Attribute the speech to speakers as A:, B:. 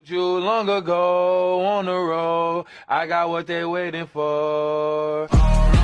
A: You long ago on the road, I got what they waiting for.